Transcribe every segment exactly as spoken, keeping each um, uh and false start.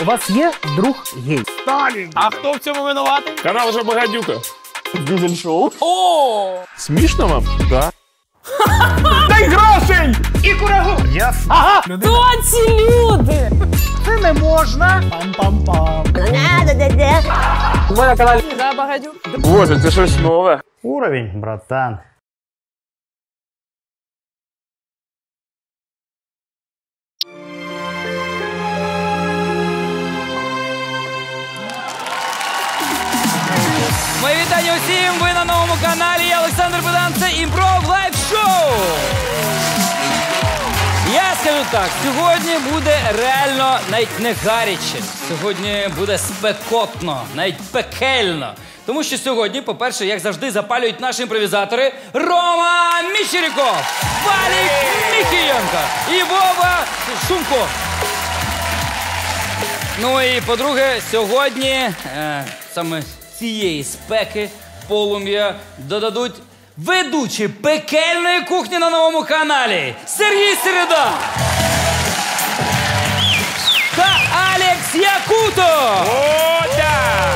У вас є друг гей? Сталін! А хто в цьому винуватий? Канал вже Багадюка. Дизель-шоу. О! Смішно вам? Да. Дай грошей! І курагу! Яс. Ага! Хто ці люди? Це не можна. Пам-пам-пам. У мене канал да, Багадюк. Боже, це щось нове. Уровень, братан. Мої вітання усім! Ви на новому каналі. Я Олександр Богдан. Це Імпров Лайв Шоу. Я скажу так, сьогодні буде реально навіть не гаряче. Сьогодні буде спекотно, навіть пекельно. Тому що сьогодні, по-перше, як завжди, запалюють наші імпровізатори Рома Міщеріков, Валік Мікієнко і Вова Шумко. Ну і, по-друге, сьогодні е, саме цієї спеки полум'я додадуть ведучі пекельної кухні на новому каналі Сергій Середа та Алекс Якутов. О, да!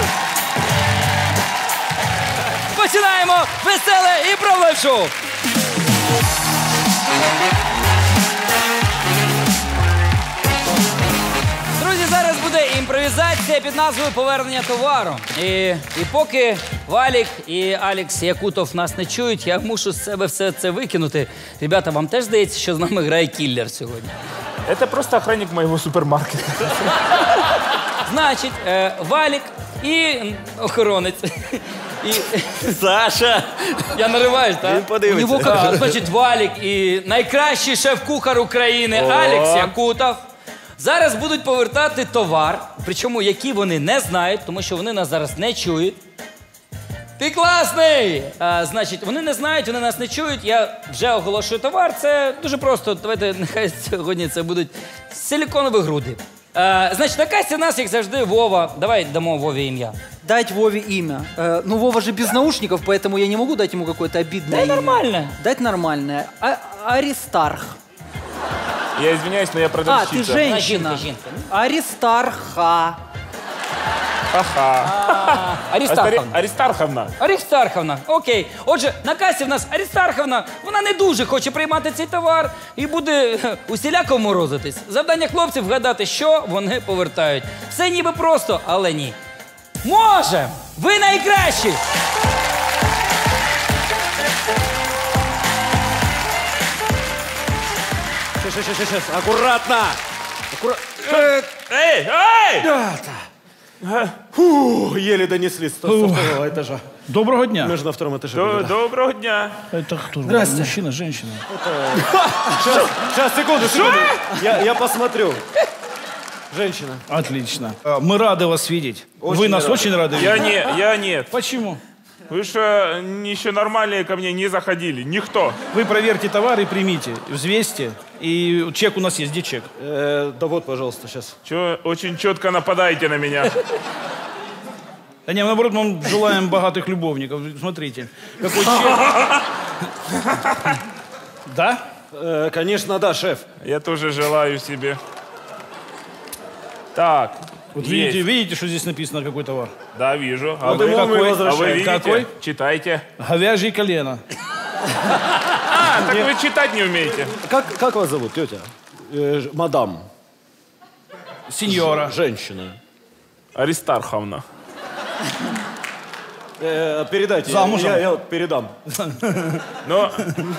Починаємо веселе Імпров Лайв Шоу. Друзі, зараз буде імпровізація під назвою «Повернення товару». І, і поки Валік і Алекс Якутов нас не чують, я мушу з себе все це викинути. Ребята, вам теж здається, що з нами грає кіллер сьогодні? Это просто охранник моего супермаркета. Значить, е, Валік і охоронець. І... Саша! Я нариваюсь, так? Він подивиться. А, значить, Валік і найкращий шеф-кухар України Алекс Якутов зараз будуть повертати товар, причому який вони не знають, тому що вони нас зараз не чують. Ти класний! А, значить, вони не знають, вони нас не чують. Я вже оголошую товар. Це дуже просто. Давайте, нехай сьогодні це будуть силіконові груди. А, значить, на касі у нас, як завжди, Вова. Давай дамо Вові ім'я. Дать Вове имя. Э, ну, Вова же без наушников, поэтому я не могу дать ему какое-то обидное Дай имя. нормально. Дать нормальное. А Аристарх. Я извиняюсь, но я А, продавщица. ты женщина. Жінка, жінка. Аристарха. Ха-ха. Арістарховна. Аристарховна. Арістарховна, окей. Отже, на касі в нас Арістарховна, вона не дуже хоче приймати цей товар і буде е, усіляко морозитись. Завдання хлопців вгадати, що вони повертають. Все ніби просто, але ні. Можем! Ви найкращі! Сейчас, сейчас, сейчас, аккуратно! Аккуратно! Эй, эй! Фу, еле донесли со второго этажа. Доброго дня. Мы же на втором этаже До- были, да. Доброго дня. Это кто? Здрасте. Мужчина, женщина? Сейчас, сейчас, секунду, секунду. Я, я посмотрю. Женщина. Отлично. А, Мы рады вас видеть. Очень Вы нас рады. очень рады Я видеть. не, я нет. Почему? Вы что, еще нормальные ко мне не заходили? Никто. Вы проверьте товар и примите, взвесьте. И чек у нас есть. Где чек? Э, да вот, пожалуйста, сейчас. Че, очень четко нападаете на меня. Да не, наоборот, мы вам желаем богатых любовников. Смотрите. Какой чек. Да? Э, конечно, да, шеф. Я тоже желаю себе. Так, Вот есть. видите, видите, что здесь написано, какой товар? Да, вижу. А Вот вы, ему мы а вы возвращаем. видите? Какой? Читайте. Говяжье колено. А, так вы читать не умеете. Как, как вас зовут, тетя? Э, ж- мадам. Сеньора. Женщина. Аристарховна. Э, передайте. Замужем? Я, я вот передам. Но...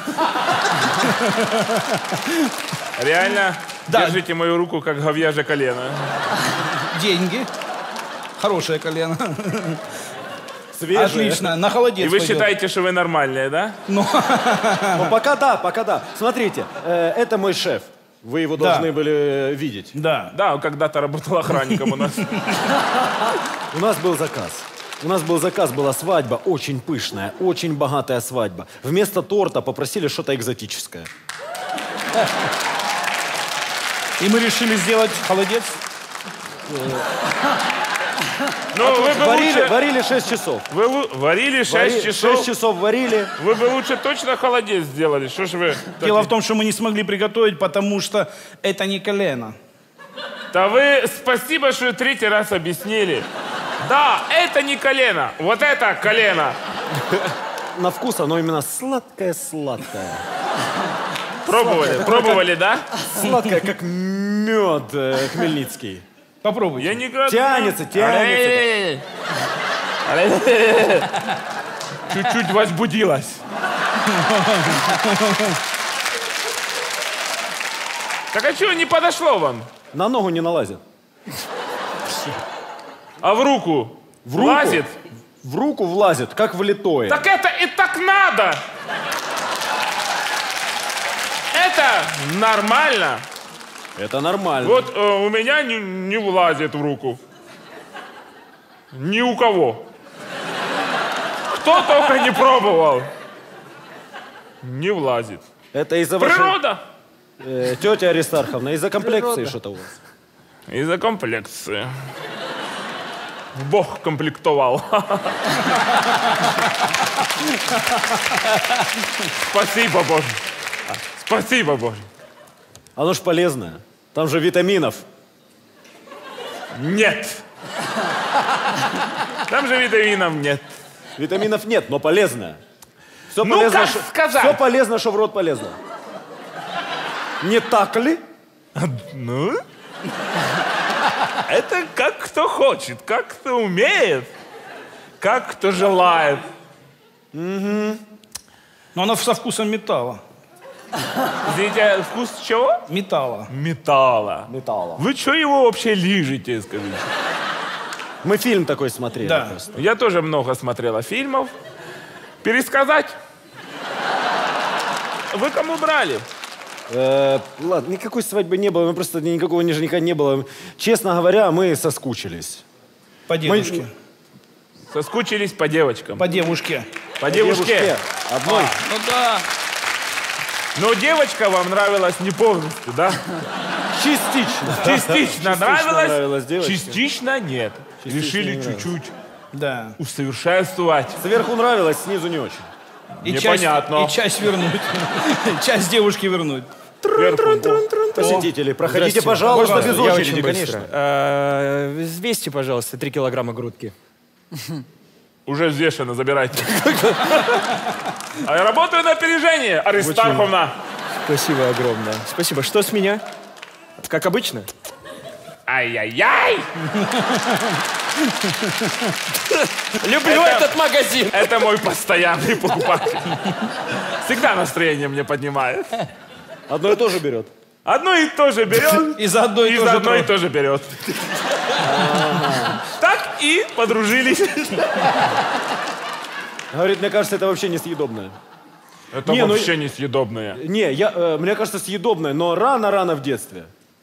Реально, Да. держите мою руку, как говяжье колено. Деньги. Хорошее колено. Свежие. Отлично. На холодец И вы пойдет. считаете, что вы нормальные, да? Ну, пока да, пока да. Смотрите, э, это мой шеф. Вы его Да. должны были э, видеть. Да. Да, он когда-то работал охранником у нас. У нас был заказ. У нас был заказ, была свадьба, очень пышная, очень богатая свадьба. Вместо торта попросили что-то экзотическое. И мы решили сделать холодец. Ну, вы бы Варили, лучше... варили шесть часов. Вы лу- варили шесть Вари- часов. шесть часов варили. Вы бы лучше точно холодец сделали. Что ж вы... Дело в том, что мы не смогли приготовить, потому что это не колено. Да вы спасибо, что третий раз объяснили. Да, это не колено, вот это колено. На вкус оно именно сладкое-сладкое. Пробовали, Сладкое. пробовали, да? Сладкое, как мед э, хмельницкий. Попробуйте. Я не говорю. Тянется, тянется. Чуть-чуть возбудилась. Так а чего не подошло вам? На ногу не налазит. А в руку? В руку? Влазит? В руку влазит, как влитое. Так это и так надо! Это нормально. Это нормально. Вот э, у меня не, не влазит в руку. Ни у кого. Кто только не пробовал. Не влазит. Это из-за вашей... Природа. Э, тетя Аристарховна, из-за комплекции что-то у вас. Из-за комплекции. Бог комплектовал. Спасибо, Боже. Спасибо, Боже. Оно ж полезное. Там же витаминов. Нет. Там же витаминов нет. Витаминов нет, но полезное. Все Ну, полезно, как шо- сказать? Все полезно, что в рот полезно. Не так ли? Ну? Это как кто хочет, как кто умеет, как кто желает. Но она со вкусом металла. Извините, вкус чего? Металла. Металла. Металла. Вы что его вообще лижете, скажите? Мы фильм такой смотрели. Да. просто. Я тоже много смотрела фильмов. Пересказать? Вы кому брали? Э, ладно, никакой свадьбы не было, мы просто никакого жениха не было. Честно говоря, мы соскучились. По девушке. Соскучились по девочкам. По девушке. По девушке. Девушке. Одной. Ну да. Но девочка вам нравилась не полностью, да? Частично. Частично нравилась, нравилась девочка. частично нет. Частично Решили не нравилась. чуть-чуть Да. усовершенствовать. Сверху нравилось, снизу не очень. И Непонятно. Часть, и часть вернуть. Часть девушки вернуть. Посетители, проходите, пожалуйста, без очереди, конечно. А, Взвесьте, пожалуйста, три килограмма грудки. Уже взвешено, забирайте. А я работаю на опережение, Аристарховна. Спасибо огромное. Спасибо. Что с меня? Как обычно? Ай-яй-яй! Люблю Это- этот магазин. Это мой постоянный покупатель. Всегда настроение мне поднимает. Одно и то же берет. Одно и то же берет, И заодно и и тоже заодно и трое. то же берет. Так и подружились. Говорит, мне кажется, это вообще несъедобное. Это Не, ну- вообще несъедобное. Не, я, э, мне кажется, съедобное, но рано-рано в детстве.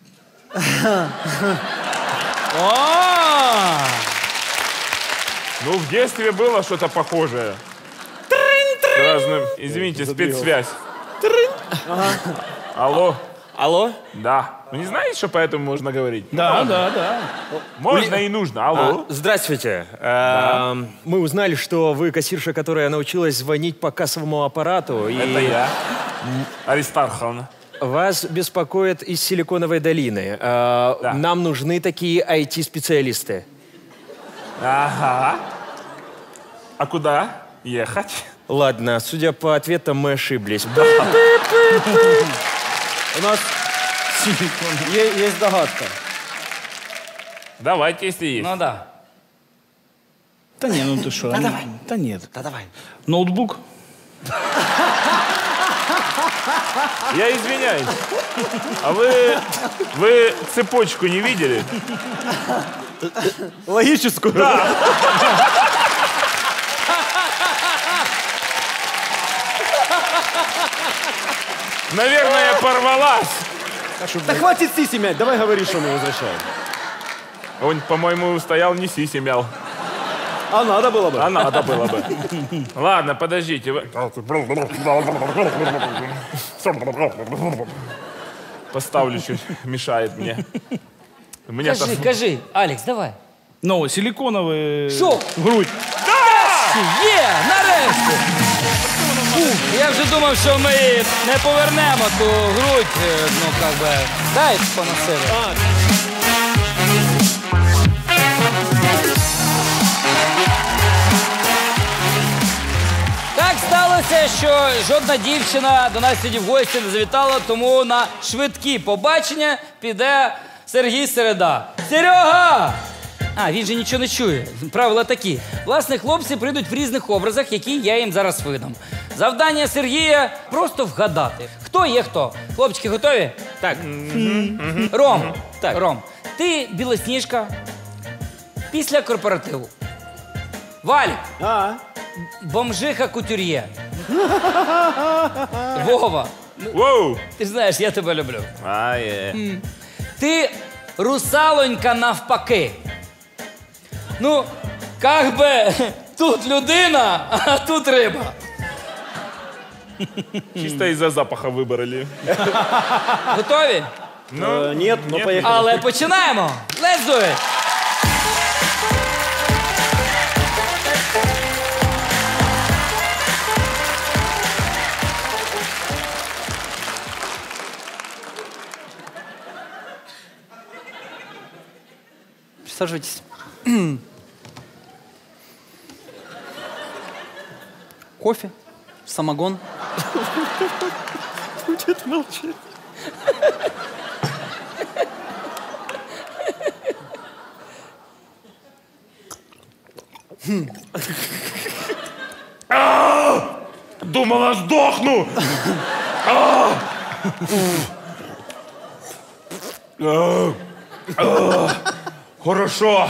Ну, в детстве было что-то похожее. С разным... Извините, спецсвязь. Алло. Алло? Да. Вы не знаете, что поэтому можно говорить? Да, да, да. Можно и нужно. Алло. А, здравствуйте. А, Мы узнали, что вы кассирша, которая научилась звонить по кассовому аппарату. И Это я. Аристарховна. Вас беспокоит из Силиконовой долины. А, Да. Нам нужны такие ай ти-специалисты. Ага. А куда ехать? Ладно, судя по ответам, мы ошиблись. У нас е- есть догадка. Давайте, если есть. Ну да. Да не, ну ты что? Да давай. Да нет. Да давай. Ноутбук? Я извиняюсь. А вы, вы цепочку не видели? Логическую. Да. Наверное, порвалась. Да хватит сиси мять, давай говори, что мы возвращаем. Он, по-моему, стоял не сиси мял. А надо было бы. А надо было бы. Ладно, подождите. вы- Поставлю чуть, мешает мне. Мне Кажи, кажи. Алекс, давай. Ну, силиконовые... Що? Грудь. Є, нарешті. Фу, я вже думав, що ми не повернемо ту грудь, е, ну, как би, дай поносили. що жодна дівчина до нас сьогодні в гості не завітала, тому на швидкі побачення піде Сергій Середа. Серега! А, він же нічого не чує. Правила такі. Власне, хлопці прийдуть в різних образах, які я їм зараз видам. Завдання Сергія – просто вгадати. Хто є хто? Хлопчики, готові? Так. Ром, так. Ром, ти Білосніжка після корпоративу. Валік, А, бомжиха кутюр'є. Вова, Воу. ти знаєш, я тебе люблю. А, є. Ти русалонька навпаки. Ну, как би, тут людина, а тут риба. Чисто из-за запаха выбрали. Готові? э, нет, но нет. поехали. Але починаємо. Let's do it. Присаживайтесь. Кофе, самогон. Будет молчать. Думала, сдохну. Хорошо.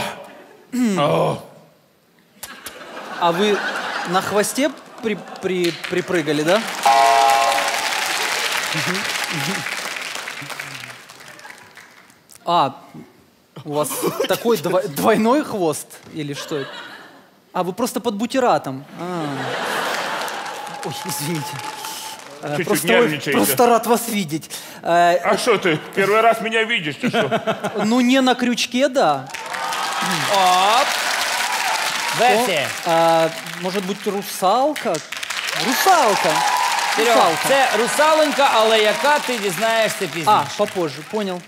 А вы на хвосте при, при, припрыгали, да? Мгм, мгм. А, у вас такой дво- двойной хвост или что это? А, вы просто под бутератом. А. Ой, извините. Э, Чуть-чуть Просто, нервничаете. просто рад вас видеть. Э, А что ты, первый раз меня видишь, ты что? Ну, не на крючке, да. Оп. Версія. А, может быть, русалка? Русалка. Серега, Русалка. це русалонька, але яка ти дізнаєшся пізніше. А, попозже, понял.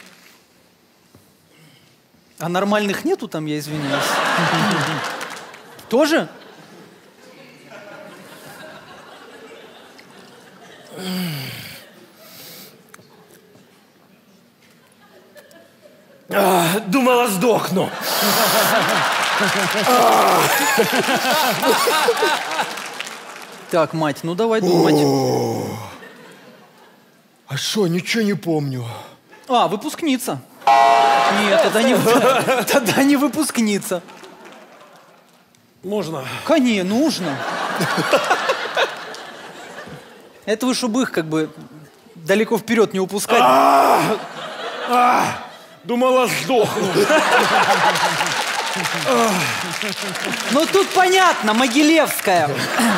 А нормальных нету там, я извиняюсь? Тоже? Думала, сдохну. Так, мать, ну давай думать. А что, ничего не помню. А, выпускница. Нет, тогда не, тогда не выпускница. Можно. Конечно, нужно. Это вы, чтобы их как бы далеко вперед не упускать. Думала, сдохну. Ну тут понятно, Могилевская.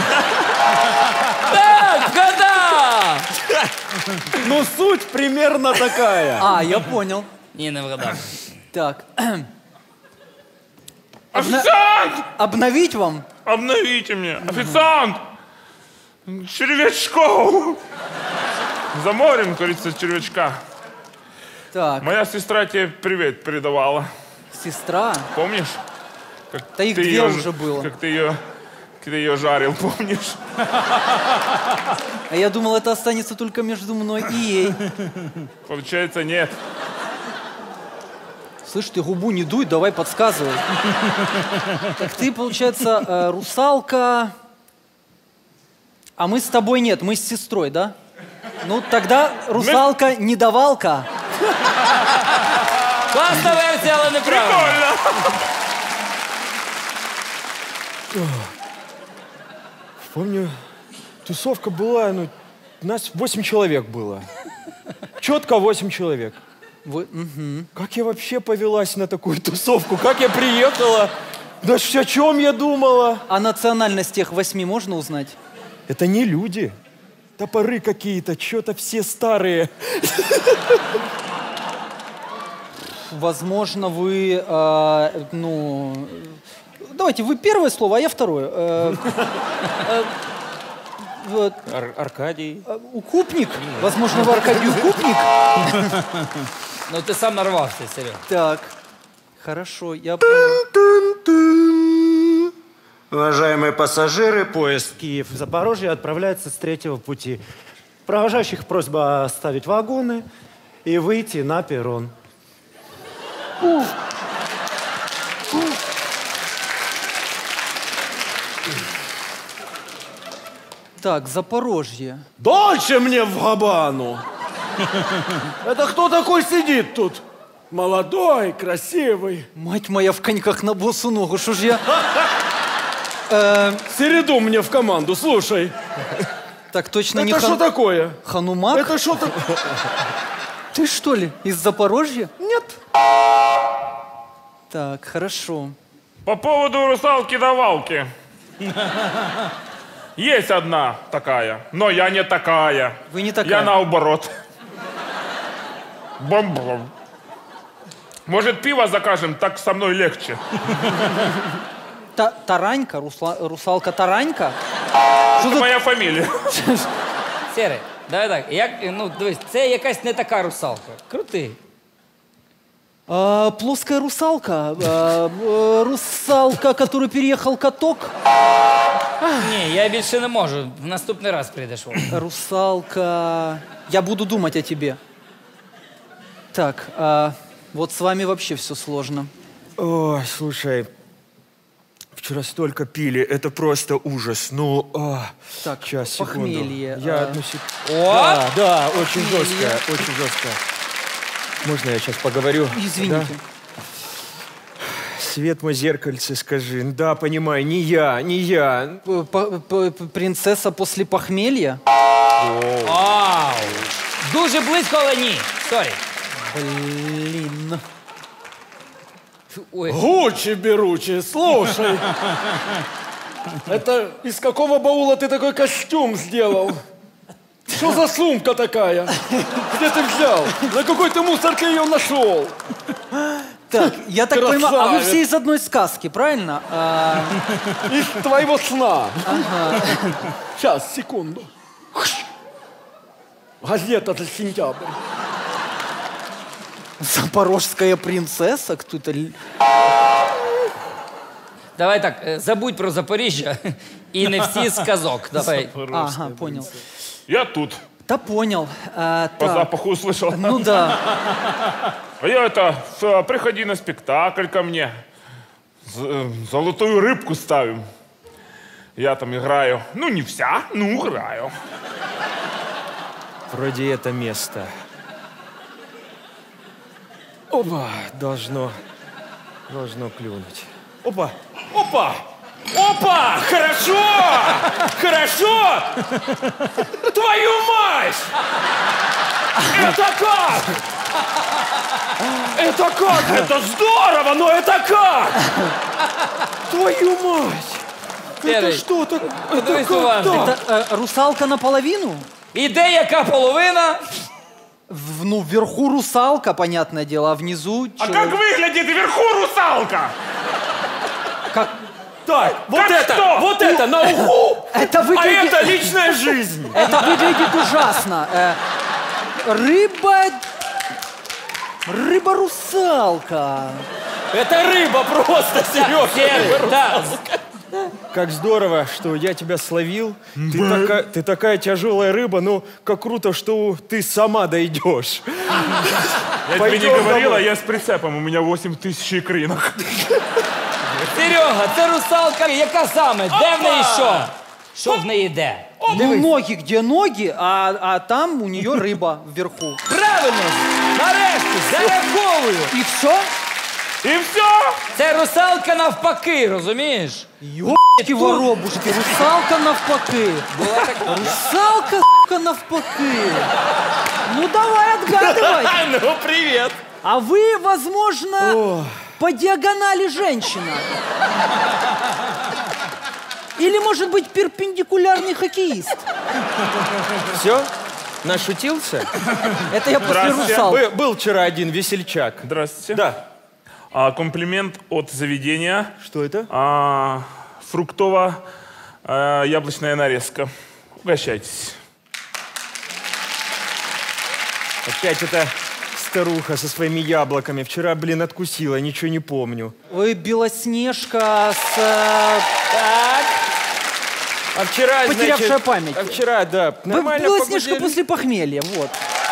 Так, года! Ну, суть примерно такая. А, я понял. Ні, не вгадав. Так, Официант! обновить вам? Обновите мне. Официант! Червячков! Заморим, говорится, червячка. Так, Моя сестра тебе привет передавала. сестра. Помнишь? Как Да их ты две её- уже было. Как ты ее, как ты ее жарил, помнишь? А я думал, это останется только между мной и ей. Получается, нет. Слышь, ты губу не дуй, давай подсказывай. Так ты, получается, э, русалка. А мы с тобой нет, мы с сестрой, да? Ну, тогда русалка недавалка. Класна версія, але неправильно. Прикольно! Помню, тусовка была, ну, нас восемь человек было. Четко восемь человек. Вы, мгм. Как я вообще повелась на такую тусовку? Как я приехала? Да ж о чем я думала? А национальность тех восьми можно узнать? Это не люди. Топоры какие-то, что-то все старые. Возможно, вы, э, ну... Давайте, вы первое слово, а я второе. Э, э, вот, Ар- Аркадий. э, Укупник? Возможно, вы Аркадий Укупник? Ну ти сам нарвався, Серега. Так, хорошо, я понял. Уважаемые пассажиры, Поезд Киев-Запорожье отправляется с третьего пути. Провожающих просьба оставить вагоны и выйти на перрон. Так, Запорожье. Дальше мне в Габану! Это кто такой сидит тут? Молодой, красивый. Мать моя, в коньках на босу ногу, что ж я... Середу мне в команду, слушай. Так точно не Это что хан... такое? Ханумак? Это что такое? Ты что ли, из Запорожья? Нет. Так, хорошо. По поводу русалки-давалки. Есть одна такая, но я не такая. Вы не такая? Я наоборот. Бом-бом. Может, пиво закажем, так со мной легче. Та Таранька? Русла... Русалка Таранька? Это моя фамілія. Серий, давай так. Як, ну, дивись, це якась не така русалка. Крути. А, плоская русалка. А, э, русалка, который переехал каток. Ні, я більше не можу. В наступний раз прийдеш. Русалка. Я буду думать о тебе. Так, а, вот с вами вообще все сложно. Ой, слушай, вчера столько пили, это просто ужас. Ну, а, Так, сейчас, секунду. похмелье. Я а, одну секунду. О! Да, да, очень Похмелье. жестко, очень жестко. Можно я сейчас поговорю? Извините. Да? Свет мой зеркальце, скажи. Да, понимаю, не я, не я. П- п- п- Принцесса после похмелья? Вау! Дуже близько, але ні. Сорі. Блин. Ой. Гучи-беручи, слушай. Это из какого баула ты такой костюм сделал? Что за сумка такая? Где ты взял? На какой ты мусорке ее нашел? Так, я так Красавец. понимаю, а вы все из одной сказки, правильно? А, Из твоего сна. Сейчас, секунду. Газета за сентябрь. запорожская принцесса? Кто-то... л- Давай так, е, забудь про Запоріжжя і не всі з казок. Давай. Ага, понял. Я тут. Да понял. А, По так, запаху услышал. ну да. А я это, э, приходи на спектакль ко мне. З- э, Золотую рыбку ставим. Я там играю. Ну, не вся, ну, играю. Вроде это место. Опа, должно, должно клюнуть. Опа, опа, опа, хорошо, хорошо. Твою мать! Это как? Это как? Это здорово, но это как? Твою мать! Серий, Что так? подивись уважно. Это э, русалка наполовину? І де яка половина? В- ну, вверху русалка, понятное дело, а внизу... А чё- как выглядит вверху русалка? как... Так, вот Как это, что? вот это на уху, Это а выглядит... это личная жизнь. Это выглядит ужасно. Э, рыба... Рыба-русалка. Это рыба просто, Сережа. Серий, так. Как здорово, что я тебя словил. Ты, така- ты такая тяжелая рыба, ну, как круто, что ты сама дойдешь. Я тебе Пойдем не говорила, домой. я с прицепом, у меня восемь тысяч икринок. Серега, це русалка, яка саме? Де в неї що? Що в неї де? Ну, ноги, где ноги, а, а там у нее рыба вверху. Правильно! Нарешті, зараховую! И все? И все? Це русалка навпаки, розумієш? Ёбки воробушки, русалка навпаки. Русалка, сука, навпаки. Ну, давай отгадывай. Ну, привет. А вы, возможно, по диагонали женщина. Или, может быть, перпендикулярный хоккеист. Все? Нашутился? Это я после Здравствуйте. русалки. Бы- был вчера один весельчак. Здравствуйте. Да. А, комплимент от заведения. Что это? А, фруктово-яблочная нарезка. Угощайтесь. Опять это старуха со своими яблоками. Вчера, блин, откусила, ничего не помню. Вы Белоснежка с... э, Так. А вчера, Потерявшая значит, память. А вчера, да, Вы нормально Белоснежка погудели. после похмелья, вот.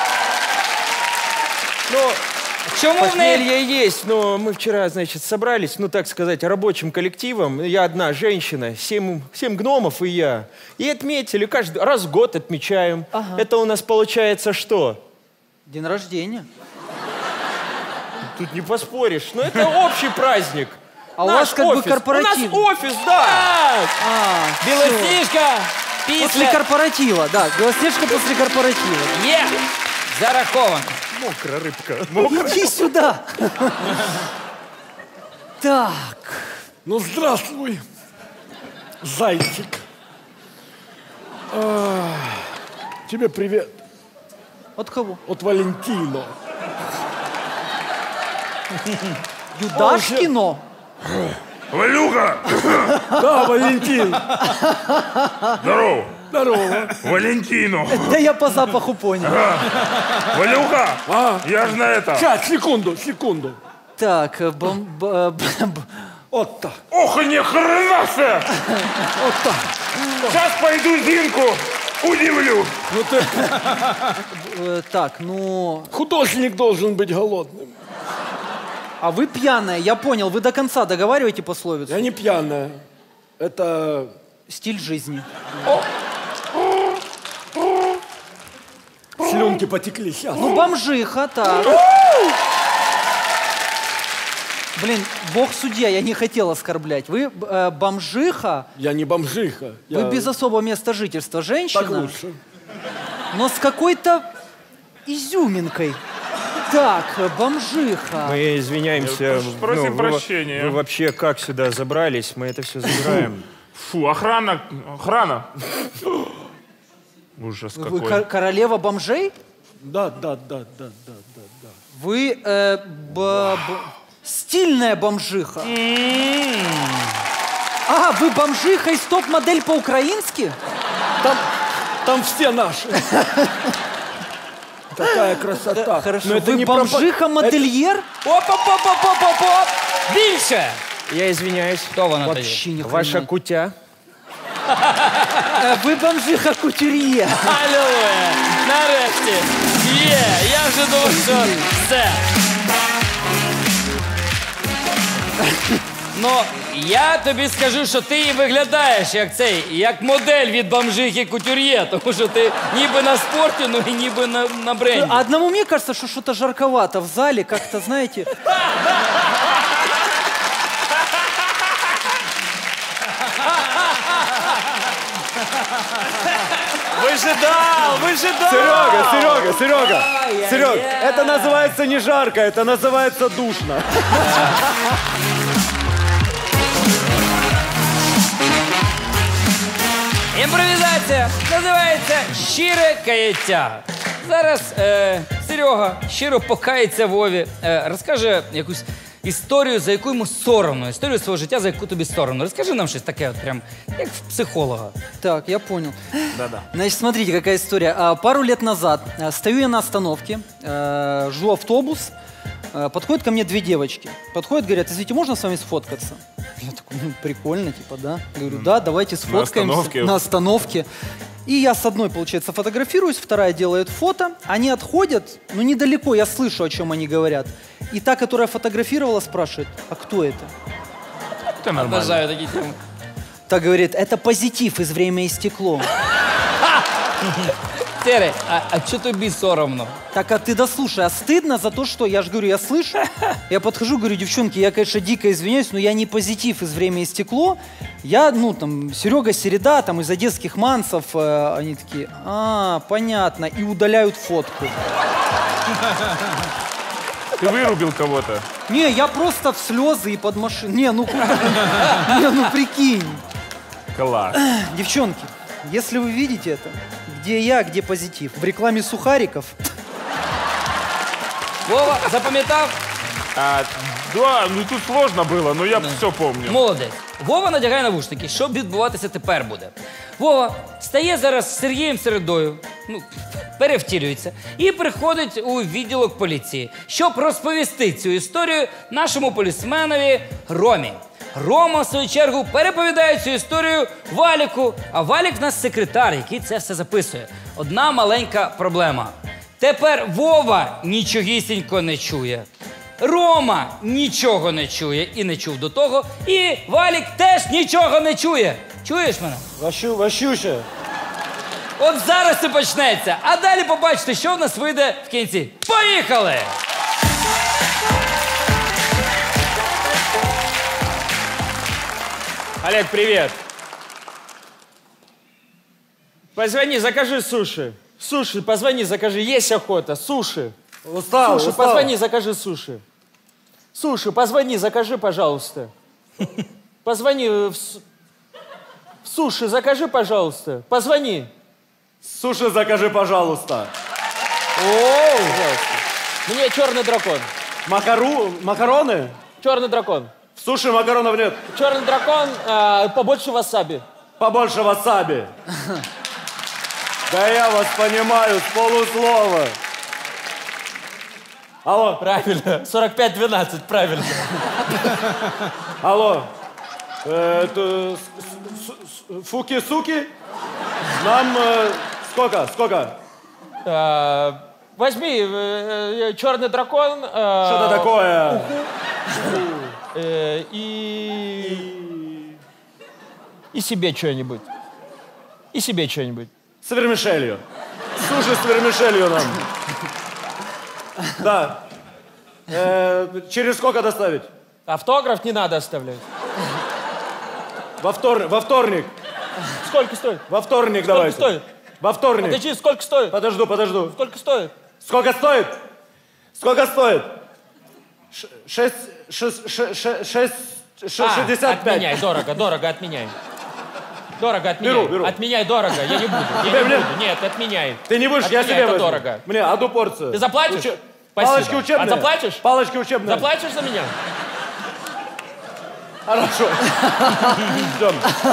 Ну, Чому в неї? похмелье есть, но мы вчера, значит, собрались, ну, так сказать, рабочим коллективом. Я одна женщина, семь, семь гномов и я. И отметили, каждый раз в год отмечаем. Ага. Это у нас получается что? День рождения. Тут не поспоришь, но это общий праздник. А у Наш вас как бы офис. корпоратив. У нас офис, да. А, Білосніжка после після... корпоратива, да. Белоснежка после корпоратива. Є. Зараховано. Мокрая рыбка. Иди сюда. Так. Ну, здравствуй, зайчик. А, тебе привет От кого? от Валентино. Юдашкино? Валюха! Да, Валентин. Здорово! Здорово. Валентину! Да я по запаху понял. Валюха! А? Я ж на это... Сейчас, секунду, секунду. Так, э, бом... б- б- б- Вот так, Ох, и ни хрена себе! вот так. Сейчас пойду Зинку удивлю. Ну ты, э, так, ну... художник должен быть голодным. А вы пьяная, я понял. Вы до конца договариваете пословицу? Я не пьяная. Это... Стиль жизни. Слюнки потекли сейчас. Ну, бомжиха, так. Блин, бог судья, я не хотел оскорблять. Вы э, бомжиха, Я не бомжиха. вы Я... без особого места жительства. Женщина, Так лучше. но с какой-то изюминкой. Так, э, бомжиха. Мы извиняемся. Прош- просим вы- прощения. Вы вообще как сюда забрались? Мы это все забираем. Фу, охрана, охрана. Ужас Вы какой. ко- королева бомжей? Да, да, да, да, да, да, да. Вы э, б- б- стильная бомжиха. А, вы бомжиха из топ-модель по-украински? Там, там все наши. Такая красота. Хорошо, Но это вы не пропа- бомжиха-модельер? Оп-оп-оп-оп-оп-оп! Більше! Я извиняюсь. Хто вона тоді? Вообще ни Ваша хрена. кутя. Э, Вы бомжиха-кутюрье. Аллилуйя! Нарешті! Є! Я вже думав, що все. Ну, я тобі скажу, що ти і виглядаєш як цей, як модель від бомжихи кутюр'є, тому що ти ніби на спорті, ну і ніби на, на бренді. А одному мне кажется, что что-то жарковато в зале, как-то, знаете... Выжидал, выжидал! Серега, Серега, Серега! Серега, это называется не жарко, это называется душно. Імпровізація називається «Щире каяття». Зараз е, Серега щиро покається Вові, е, розкаже якусь історію, за яку йому соромно, історію свого життя, за яку тобі соромно. Розкажи нам щось таке, от прям як в психолога. Так, я понял. Значит, смотрите, какая история. А, Пару лет назад а, стою я на остановке, э, жду автобус, э, подходят ко мне две девочки. Подходят, говорят, извините, можно с вами сфоткаться? Я такой, ну, прикольно, типа, да? Говорю, да, давайте сфоткаемся. остановке? На остановке. И я с одной, получается, фотографируюсь, вторая делает фото. Они отходят, ну, недалеко, я слышу, о чем они говорят. И та, которая фотографировала, спрашивает, а кто это? Это нормально. Обожаю такі теми. Та говорит, это позитив из «Время и стекло». Серий, а, а що тобі соромно? Так, а ты дослушай, а стыдно за то, что, я же говорю, я слышу, я подхожу, говорю, девчонки, я, конечно, дико извиняюсь, но я не позитив из «Время и стекло», я, ну, там, Серега Середа, там, из одесских мансов, э, они такие, а, понятно, и удаляют фотку. Ты вырубил кого-то. Не, я просто в слезы и под машину. Не, ну куда? Не, ну прикинь. Класс. Девчонки, если вы видите это, где я, где позитив? В рекламе сухариков. Вова, запам'ятав? А, да, ну тут сложно было, но я все помню. Молодець. Вова надягає навушники. Що відбуватися тепер буде? Вова стає зараз з Сергієм Середою ну, перевтілюється і приходить у відділок поліції, щоб розповісти цю історію нашому полісменові Ромі. Рома, в свою чергу, переповідає цю історію Валіку, а Валік в нас секретар, який це все записує. Одна маленька проблема. Тепер Вова нічогісінько не чує. Рома нічого не чує і не чув до того. І Валік теж нічого не чує. Чуєш мене? Ващу, ващуша. От зараз це почнеться. А далі побачите, що в нас вийде в кінці. Поїхали! Олег, привет. Позвони, закажи суши. Суши, позвони, закажи. Есть охота, суши. Устал, Суши, устал. позвони, закажи суши. Суши, позвони, закажи, пожалуйста. Позвони в, су- в суши, закажи, пожалуйста. Позвони. Суши закажи, пожалуйста. О, пожалуйста. Мне черный дракон. Макару... Макароны? Черный дракон. В суши макаронов нет. Черный дракон, а, побольше васаби. Побольше васаби. Да я вас понимаю с полуслова. Алло, Правильно. сорок пять двенадцать, правильно. алло. Э, это, с- с- с- Фуки-суки? Нам э, сколько, сколько? А, возьми э, э, черный дракон. э, Что-то такое. э, и... И себе что-нибудь. И себе что-нибудь. С вермишелью. Суши с вермишелью нам. Да. Э, через сколько доставить? Автограф не надо оставлять. Во вторник. Во вторник. Сколько стоит? Во вторник Сколько давайте. стоит? Во вторник. Подожди, сколько стоит? Подожду, подожду. Сколько стоит? Сколько стоит? Сколько стоит? Ш- Шесть... Шесть... ше- ше- Шесть... ше- А, Шестьдесят отменяй, пять. дорого, дорого, отменяй. Дорого, отменяй. Беру, беру. Отменяй дорого, я не буду. Я Тебе не мне? буду. Нет, отменяй. Ты не будешь, я Отменяй, себе это возьму. дорого. Мне одну порцию. Ты заплатишь? Уче- Спасибо. Палочки учебные. А заплатишь? Палочки учебные. Заплатишь за меня? Хорошо. Ждем.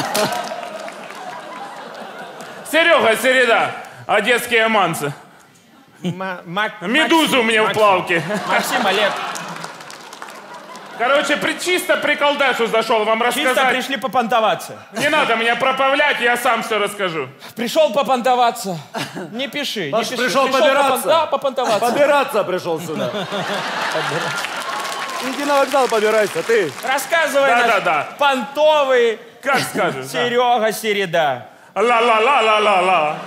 Серега, Середа, одесские манцы. Ма- Мак- Медузу Максим, мне в Максим. плавке. Максим, Олег, Короче, при, чисто приколдашу зашел вам чисто рассказать. пришли попонтоваться. Не надо меня проповлять, я сам все расскажу. Пришел попонтоваться. Не пиши, не Паш, пиши. пришел попон- побираться. Да, попонтоваться. Побираться пришел сюда. Иди на вокзал побирайся, ты. Рассказывай наш Да-да-да. понтовый Как скажешь? да. Серега Середа. Ла-ла-ла-ла-ла-ла.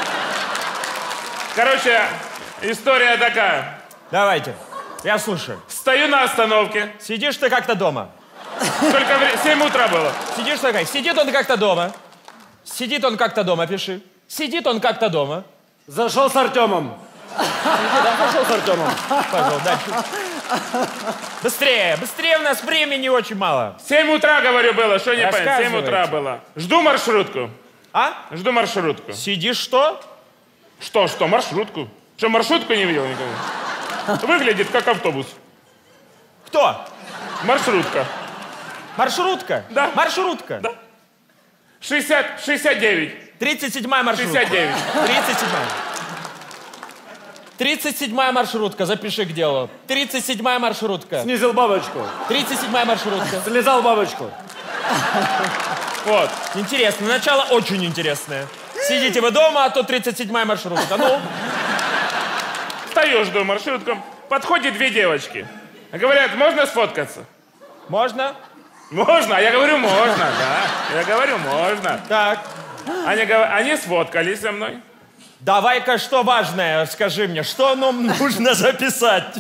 Короче, история такая. Давайте, я слушаю. Стою на остановке. Сидишь ты как-то дома. Только вре- семь утра было. Сидишь ты как? Сидит он как-то дома. Сидит он как-то дома, пиши. Сидит он как-то дома. Зашел с Артемом. Зашел с Артемом. Пожалуйста, дальше. Быстрее, быстрее, у нас времени очень мало. семь утра, говорю, было. Что не понятно? семь Рассказывайте. утра было. Жду маршрутку. А? Жду маршрутку. Сидишь что? Что, что, маршрутку? Что, маршрутку не видел никогда? Выглядит как автобус. Кто? Маршрутка. Маршрутка? Да. Маршрутка. Да. шестьдесят, шестьдесят девять. тридцать седьмая маршрутка. шестьдесят девять. тридцать седьмая. тридцать седьмая маршрутка, запиши к делу. тридцать седьмая маршрутка. Снизил бабочку. тридцать седьмая маршрутка. Слезал бабочку. Вот. Интересно, начало очень интересное. Сидите вы дома, а то тридцать седьмая маршрутка. Ну, Стою, жду маршрутку. Подходят две девочки. Говорят, можно сфоткаться? можно? Можно. А я говорю, можно, да. Я говорю, можно. Так. Они, гов- они сфоткались со мной. Давай-ка, что важное, скажи мне, что нам нужно записать?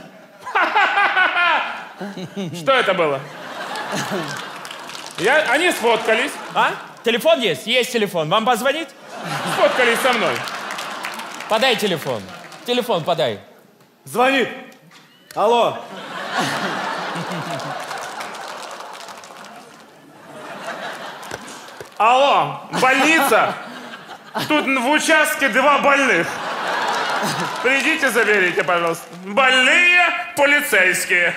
Что это было? Я, они сфоткались. А? Телефон есть? Есть телефон. Вам позвонить? Сфоткались со мной. Подай телефон. Телефон подай. Звонит. Алло. Алло, больница? Тут в участке два больных. Придите, заберите, пожалуйста. Больные полицейские.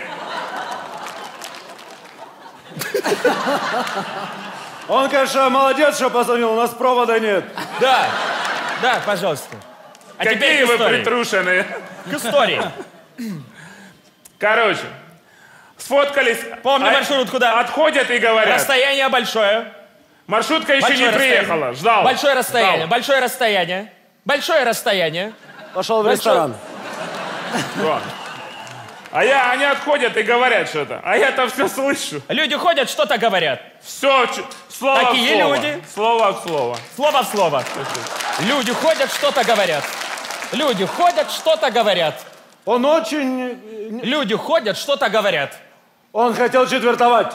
Он, конечно, молодец, что позвонил, у нас провода нет. Да. Да, пожалуйста. А Какие теперь к вы истории. притрушенные. К истории. Короче, сфоткались. Помню а- маршрутку, да. Отходят и говорят. Расстояние большое. Маршрутка еще Большое не приехала. расстояние. Ждал. Большое расстояние, Ждал. большое расстояние. Большое расстояние. Пошел в Большой- ресторан. Вот. А я, они отходят и говорят что-то. А я-то все слышу. Люди ходят, что-то говорят. Все, слово Такие в слово. люди. Слово в слово. Слово в слово. Люди ходят, что-то говорят. Люди ходят, что-то говорят. Он очень... Люди ходят, что-то говорят. Он хотел четвертовать.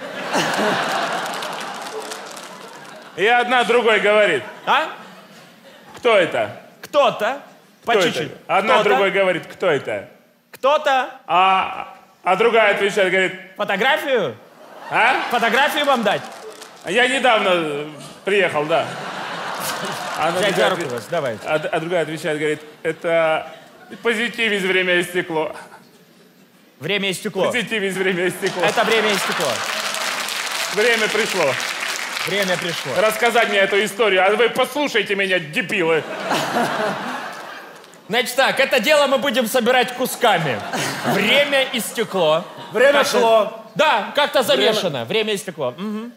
И одна другой говорит. А? Кто это? Кто-то. По Кто чуть-чуть. это? Одна Кто-то. другой говорит, кто это? Кто-то. А, а другая отвечает, говорит, Фотографию? а? Фотографию вам дать? Я недавно э, приехал, да. А, она Взять другая за руку отве- вас, давай. а, а другая отвечает, говорит, это позитив из время истекло. Время истекло. Позитив из время истекло. Это время истекло. Время пришло. Время пришло. Рассказать мне эту историю, а вы послушайте меня, дебилы. Значит так, это дело мы будем собирать кусками. Время истекло. Время Как-то- шло. Да, как-то замешано. Время истекло. М.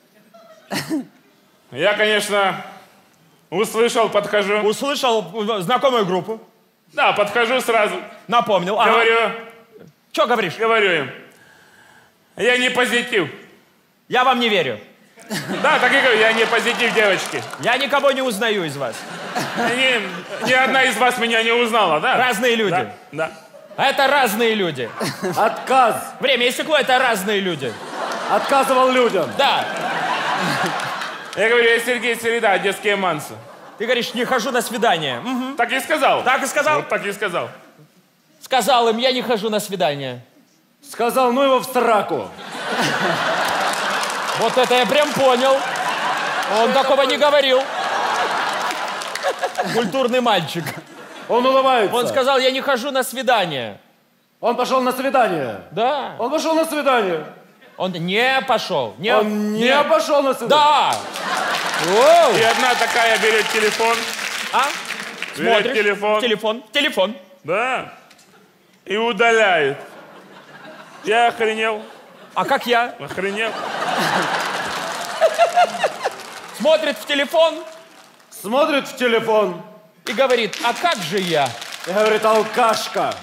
Я, конечно, услышал, подхожу. Услышал э, знакомую группу. Да, подхожу сразу. Напомнил. Ага. Говорю, Что говоришь? говорю им. Я не позитив. Я вам не верю. Да, так и говорю, я не позитив, девочки. Я никого не узнаю из вас. Ни, ни одна из вас меня не узнала, да? Разные люди. Да, да. Это разные люди. Отказ. Время истекло, это разные люди. Отказывал людям. Да. Я говорю, я Сергей Середа, одесские мансы. Ты говоришь, не хожу на свидание. Мгм. Так и сказал. Так и сказал? Вот так и сказал. Сказал им, я не хожу на свидание. Сказал, ну его в сраку. Вот это я прям понял. Он такого не говорил. Культурный мальчик. Он улыбается. Он сказал, я не хожу на свидание. Он пошел на свидание. Да. Он пошел на свидание. Он не пошел. Не, Он не пошел на свидание. Да. Воу. И одна такая берет телефон. А? Берет Смотришь? телефон. Телефон. Телефон. Да. И удаляет. Я охренел. А как я? Охренел. Смотрит в телефон Смотрит в телефон и говорит, а как же я? и говорит, алкашка.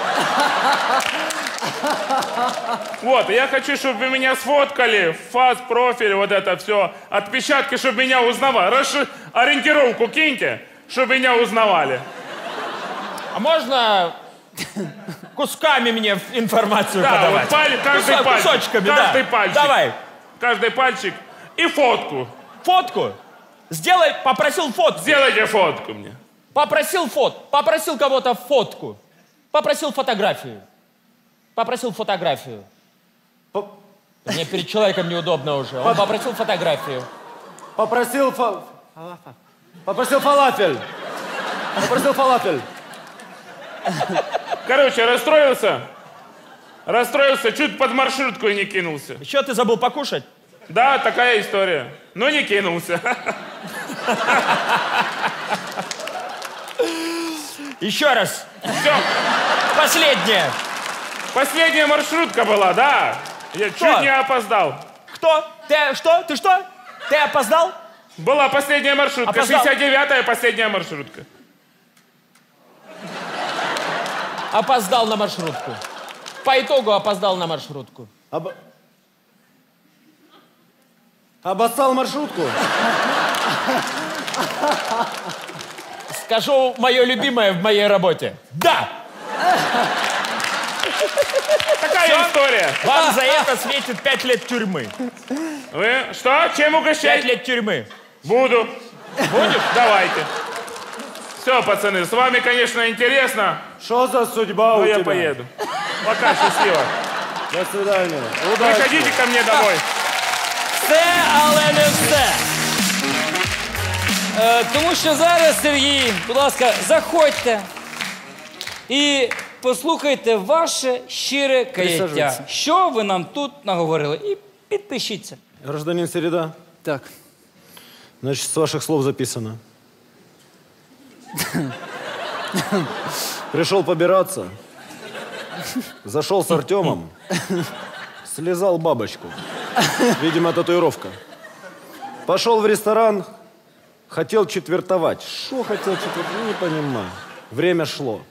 Вот, я хочу, чтобы вы меня сфоткали, фас, профиль, вот это все, отпечатки, чтобы меня узнавали. Расши... Ориентировку киньте, чтобы меня узнавали. А можно кусками мне информацию Да, подавать? вот палец, каждый Кусок- пальчик. Кусочками, каждый да. пальчик. Давай. Каждый пальчик и фотку. Фотку. Сделай, попросил фотку. Сделайте фотку мне. Попросил фот. Попросил кого-то фотку. Попросил фотографию. Попросил фотографию. По- Мне перед человеком неудобно уже. Он попросил фотографию. Попросил фа... Попросил фалафель. Попросил фалафель. Короче, расстроился. Расстроился, чуть под маршрутку и не кинулся. Еще ты забыл покушать? Да, такая история. Но не кинулся. Еще раз. Все. Последнее. Последняя маршрутка была, да. Я Кто? чуть не опоздал. Кто? Ты что? Ты что? Ты опоздал? Была последняя маршрутка. Опоздал. шестьдесят девятая последняя маршрутка. Опоздал на маршрутку. По итогу опоздал на маршрутку. Об... Обоссал маршрутку. Скажу мое любимое в моей работе. Да! Такая Всё? история. Вам за это светит пять лет тюрьмы. Вы что? Чем Пять угощать? лет тюрьмы. Буду. Будешь? Давайте. Все, пацаны, с вами, конечно, интересно, Что за судьба но у я тебя? поеду. Пока, счастливо. До свидания. Удачи. Приходите ко мне домой. Все, але не все. Е, тому що зараз, Сергій, будь ласка, заходьте і послухайте ваше щире каяття. Присаджуйтесь. Що ви нам тут наговорили? І підпишіться. Гражданин Середа, Так. значит, с ваших слов записано. Пришел побираться. Зашел с Артемом. Слезал бабочку. Видимо, татуировка. Пошел в ресторан. Хотел четвертовать. Что хотел четвертовать? Ну, не понимаю. Время шло.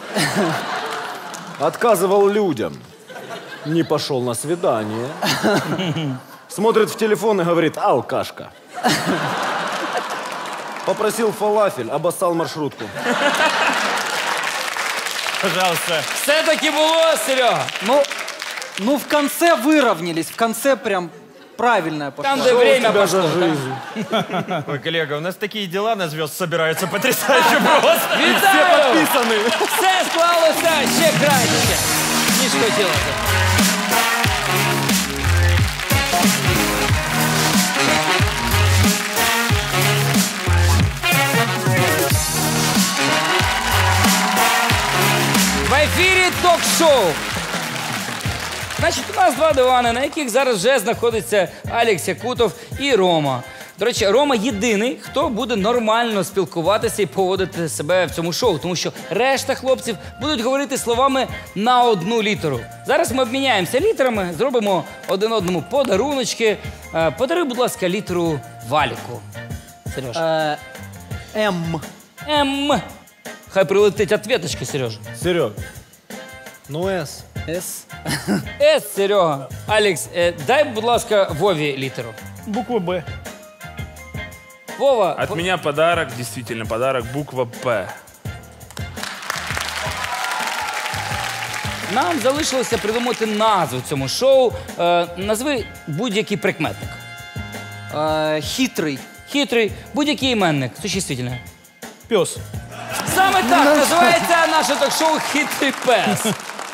Отказывал людям. Не пошел на свидание. Смотрит в телефон и говорит: алкашка. Попросил фалафель, обоссал маршрутку. Пожалуйста. Все-таки было, Серега. Ну, ну, в конце выровнялись, в конце прям правильное пошло. Там, где время пошло. Ой, коллега, у нас такие дела на звезд собираются потрясающе просто. Вітаю! Підписані. Все склалося ще краще, ніж хотілося. В ефірі ток-шоу. Значить, у нас два дивани, на яких зараз вже знаходиться Алекс Якутов і Рома. До речі, Рома єдиний, хто буде нормально спілкуватися і поводити себе в цьому шоу, тому що решта хлопців будуть говорити словами на одну літеру. Зараз ми обміняємося літерами, зробимо один одному подаруночки. Е, Подаруй, будь ласка, літеру Валіку. Сереж. Е, М. М. Хай прилетить ответочка, Сережа. Серег, ну С. С. С, Серега. Алекс, е, дай, будь ласка, Вові літеру. Буква Б. Вова. От по- меня подарок, действительно подарок, буква П. Нам залишилося придумати назву цьому шоу. Е, назви будь-який прикметник. Е, хитрий. Хитрий, будь-який іменник, существительне. Пес. Саме так називається наше ток-шоу «Хитрий пес».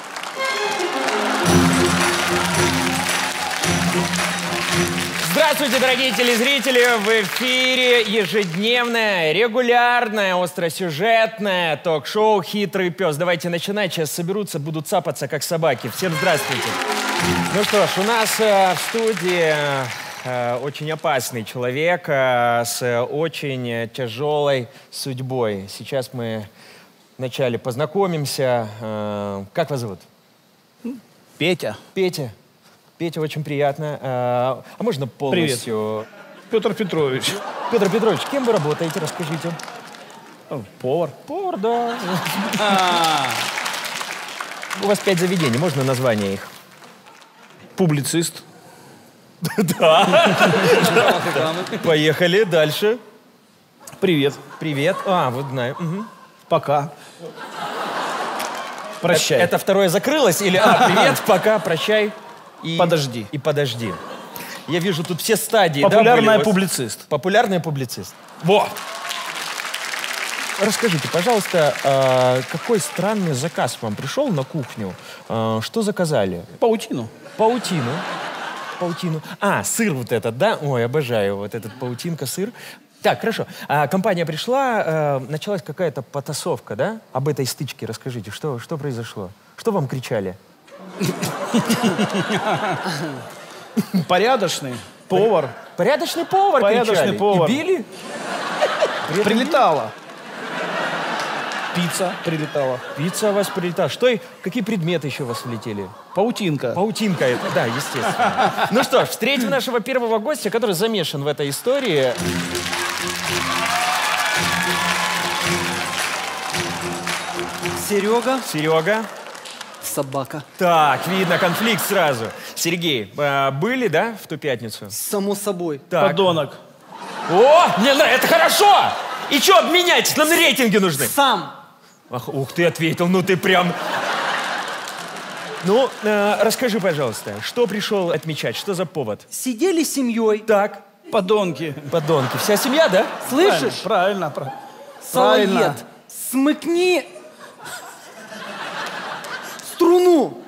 Здравствуйте, дорогие телезрители! В эфире ежедневное, регулярное, остросюжетное ток-шоу «Хитрый пес». Давайте начинать. Сейчас соберутся, будут цапаться, как собаки. Всем здравствуйте. Ну что ж, у нас э, в студии э, очень опасный человек э, с очень тяжелой судьбой. Сейчас мы вначале познакомимся. Э, как вас зовут? Петя. Петя. Петя, очень приятно. А, а можно полностью... Петр Петрович. Петр Петрович, кем вы работаете, расскажите. О, повар. Повар, да. У вас пять заведений, можно название их? Публицист. Поехали дальше. Привет. Привет. А, вот знаю. Мгм. Пока. Прощай. Это второе закрылось? Или, а, привет, пока, прощай. И, Подожди. И подожди. Я вижу тут все стадии. да, Популярная были у вас? публицист. Популярный публицист. Вот. Расскажите, пожалуйста, а, какой странный заказ вам пришел на кухню? А, Что заказали? Паутину. Паутину. Паутину. А, сыр вот этот, да? Ой, обожаю вот этот паутинка, сыр. Так, хорошо. А, компания пришла, а, началась какая-то потасовка, да? Об этой стычке расскажите, что, что произошло? Что вам кричали? Порядочный повар. Порядочный повар Порядочный кричали? повар. И били? При этом Прилетала. Пицца прилетала. били? Пицца у вас прилетала. Что, и- какие предметы еще у вас влетели? Паутинка. Паутинка это, да, естественно. Ну что ж, встретим нашего первого гостя, который замешан в этой истории. Серега. Серега. Собака. Так, видно конфликт сразу. Сергей, а, были, да, в ту пятницу? Само собой. Так. Подонок. О, мне нравится, это хорошо! И что, обменяйтесь, нам рейтинги нужны. Сам. Ах, ух, ты ответил, ну ты прям... Ну, э, расскажи, пожалуйста, что пришел отмечать, что за повод? Сидели с семьей. Так, Подонки. подонки. Вся семья, да? Слышишь? Правильно, правильно. Салаед, Правильно. смыкни струну.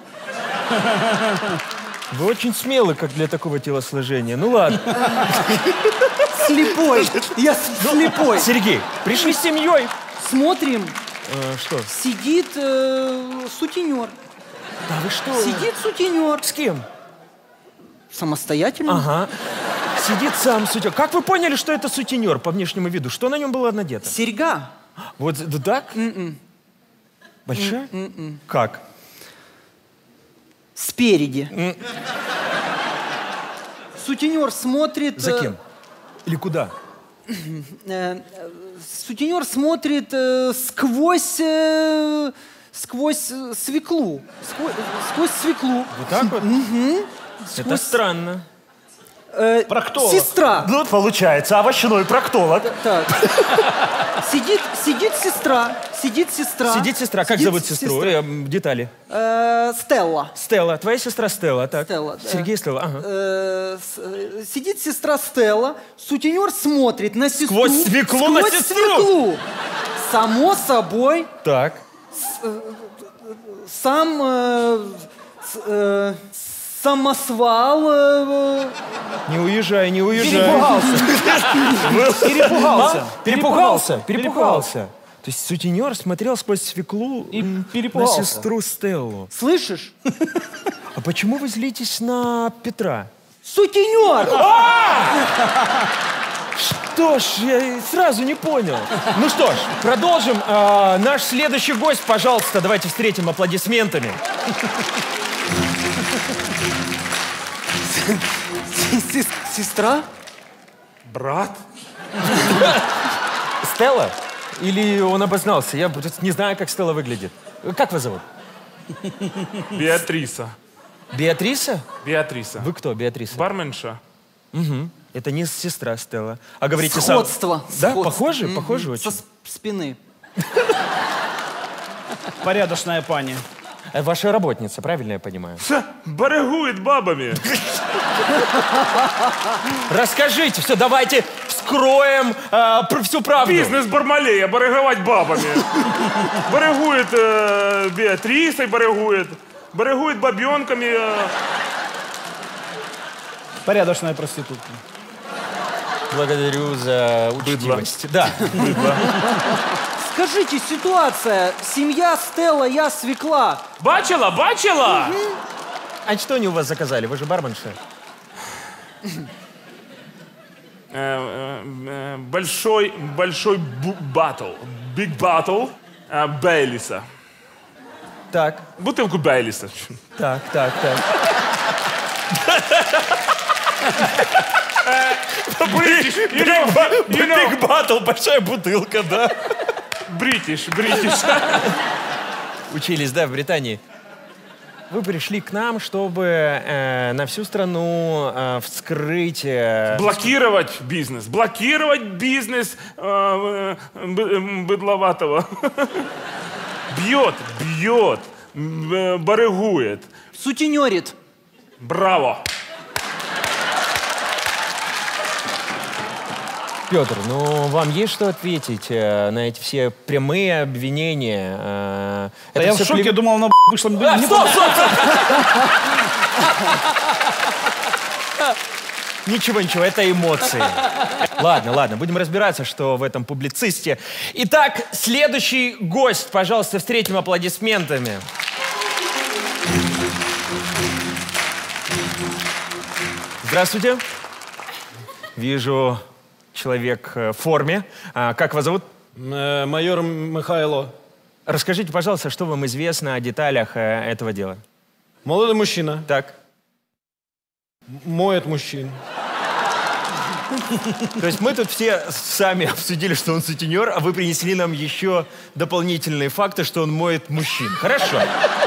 Вы очень смелы, как для такого телосложения. Ну ладно. Слепой. Я с- слепой. Сергей, пришли с семьей. Смотрим, Э, что? сидит э, сутенер. Да вы что? Сидит сутенер. С кем? Самостоятельно. Ага. Сидит сам сутенер. Как вы поняли, что это сутенер по внешнему виду? Что на нем было надето? Серьга. Вот д- так? Большая? М-м-м. Как? Спереди. Сутенер смотрит... За э, кем? Или куда? э, э, Сутенер смотрит э, сквозь... э, сквозь э, свеклу. Сквозь, сквозь свеклу. Вот так вот? Мгм. Это Сквозь- странно. э, Проктолог. Сестра. Ну, получается, овощной проктолог. Так. Сидит, сидит сестра. Сидит сестра. Сидит сестра. Как Сидит зовут сестру? сестра. Э, Детали. Э, Стелла. Стелла. Твоя сестра Стелла. Так. Стелла, да. Сергей Стелла. Ага. Э, с- э, Сидит сестра Стелла, сутенер смотрит на сестру. Сквозь свеклу на сквозь сестру? свеклу. Само собой, Так. сам э, с- э, самосвал э, Не уезжай, не уезжай. перепугался. Перепугался. Перепугался. Перепугался. То есть сутенер смотрел сквозь свеклу И м, на перепугался. сестру Стеллу. Слышишь? А почему вы злитесь на Петра? Сутенер! Что ж, я сразу не понял. Ну что ж, продолжим. А, наш следующий гость, пожалуйста, давайте встретим аплодисментами. Сес- Сестра? Брат? Стелла? Или он обознался? Я просто не знаю, как Стелла выглядит. Как вас зовут? Беатриса. Беатриса? Беатриса. Вы кто, Беатриса? Барменша. Угу. Это не сестра Стелла. А говорите сам- Сходство. Да, Сходство. похожи? Мгм. Похожи Со очень. с- спины. Порядочная пани. Э, Ваша работница, правильно я понимаю? Ха, барыгует бабами. Расскажите, все, давайте вскроем э, пр- всю правду. Бизнес Бармалея, барыговать бабами. Барыгует э, Беатрисой, барыгует. Барыгует бабенками. э. Порядочная проститутка. Благодарю за учтивость. Да. Скажите, ситуация. Семья Стелла, я свекла. Бачила, бачила? А что они у вас заказали? Вы же барменша. Э, э, э, Большой, большой бу- батл. Биг батл э, Бейлиса. Так, Бутылку Бейлиса. так, так, так. Бритиш, you know, you know, Баттл, большая бутылка, да? Бритиш, бритиш. Учились, да, в Британии. Вы пришли к нам, чтобы э, на всю страну э, вскрыть... э, Блокировать бизнес. Блокировать бизнес э, э, бы- быдловатого. Бьет, бьет, м, э, барыгует. Сутенерит. Браво. Петр, ну вам есть что ответить э, на эти все прямые обвинения? э, Да это я в всё шоке, клев- думал, она вышла. А, не стоп, стоп, стоп! Ничего, ничего, это эмоции. Ладно, ладно, будем разбираться, что в этом публицисте. Итак, следующий гость, пожалуйста, встретим аплодисментами. Здравствуйте. Вижу человек э, в форме. А, как вас зовут? Э, майор Михайло. Расскажите, пожалуйста, что вам известно о деталях э, этого дела. Молодой мужчина. Так. Моет мужчин. То есть мы тут все сами обсудили, что он сутенер, а вы принесли нам еще дополнительные факты, что он моет мужчин. Хорошо.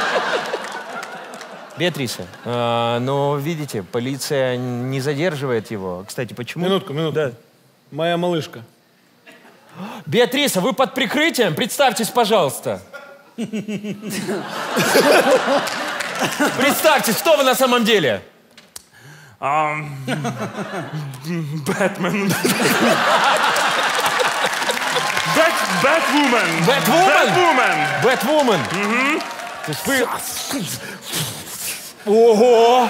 Беатриса, э, но видите, полиция не задерживает его. Кстати, почему? Минутку, минутку. Да. Моя малышка. Беатриса, вы под прикрытием? Представьтесь, пожалуйста. Представьтесь, кто вы на самом деле? Ам, Бэтмен. Бэт, Бэтвумен. Бэтвумен? Бэтвумен. Бэтвумен. То есть вы... Ого!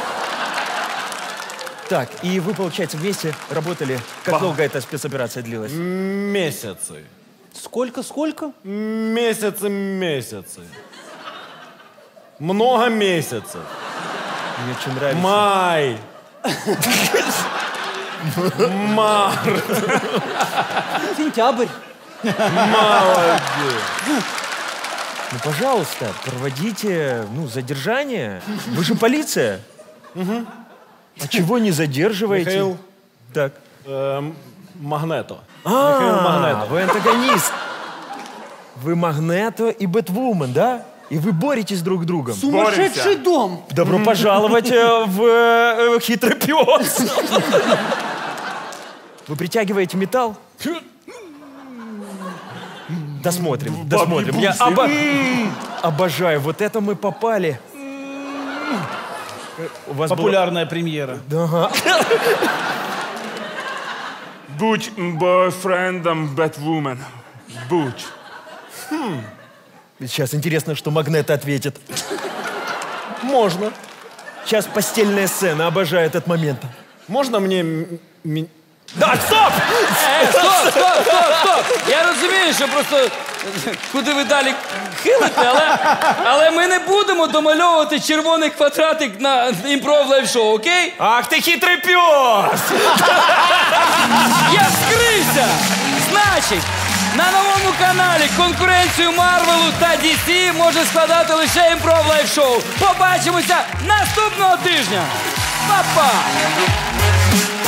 Так, и вы, получается, вместе работали. Как долго эта спецоперация длилась? Месяцы. Сколько, сколько? Месяцы, месяцы. Много месяцев. Мне очень нравится. Май. Март. Сентябрь. Молодец. Ну, пожалуйста, проводите, ну, задержание. Вы же полиция. Угу. А чего не задерживаете? Михаил. Так. Эм, Магнето. А, Михаил Магнето. вы антагонист. Вы Магнето и Бэтвумен, да? И вы боретесь друг с другом. Сумасшедший дом. Добро пожаловать э, в э, хитрый пес. Вы притягиваете металл? Досмотрим, досмотрим. Я обо... обожаю. Вот это мы попали. У вас Популярная премьера. Да. Будь бойфрендом Бэтвумен. Будь. Хм. Сейчас интересно, что Магнето ответит. Можно. Сейчас постельная сцена. Обожаю этот момент. Можна мені... мі- Да, стоп! Е, стоп, стоп, стоп, стоп! Я розумію, що просто куди ви далі хилите, але, але ми не будемо домальовувати червоний квадратик на імпров лайв-шоу, окей? Ах ти хитрий пес! Я вскрився! Значить, на новому каналі конкуренцію Марвелу та Ді Сі може складати лише імпров лайв-шоу. Побачимося наступного тижня! Па-па!